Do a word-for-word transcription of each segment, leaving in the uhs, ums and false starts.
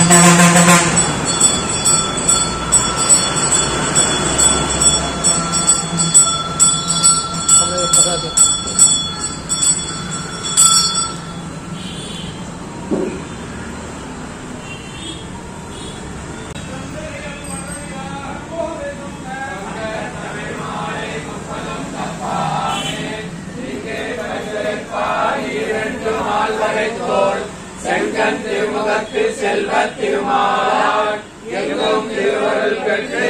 செங்கன் திருமுகத்து செல்வத் திருமாலாய் எங்கும் திருவருள் பெற்று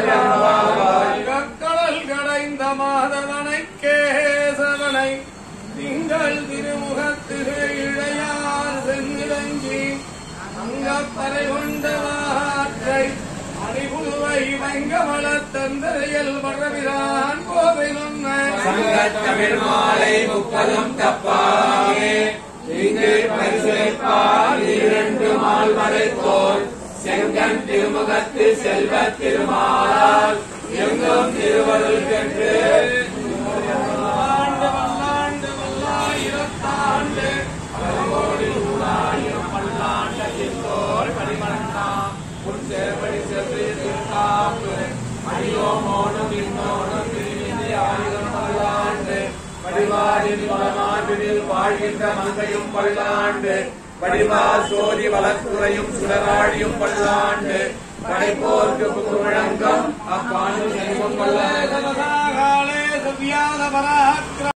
கடல் கடைந்த மாதவனை கேசவனை திங்கள் திருமுகத்து இழையார் சென்னிலங்கி அங்கப்பறை கொண்டவாற்றை அடிபுதுவை வங்கமல தந்தரையில் வடவிரான் கோவை சங்கத் தமிழ் மாலை முப்பதும் தப்பாமே இங்கு பரிசுரைப்பால் இரண்டு மால் மறைத்தோர் செங்கன் திருமுகத்து செல்வத் திருமாலால் எங்கும் திருவருள் பெற்று ஆண்டு வல்லாண்டு வல்லாயிரத்தாண்டு பலகோடி நூறாயிரம் பல்லாண்டோர் பரிமளந்தாம் உன் சேர்படி செல்வி திருக்காப்பு அடியோமோனும் இன்னோனும் திருவிதி ஆயிரம் பல்லாண்டு வடிவாரில் வளமாண்டில் வாழ்கின்ற மங்கையும் பல்லாண்டு வடிவா சோதி வளர்த்துறையும் சுடராடியும் பல்லாண்டு படைப்போர்க்கு முழங்கம் அப்பாண்டு செல்வம் பல்லாண்டு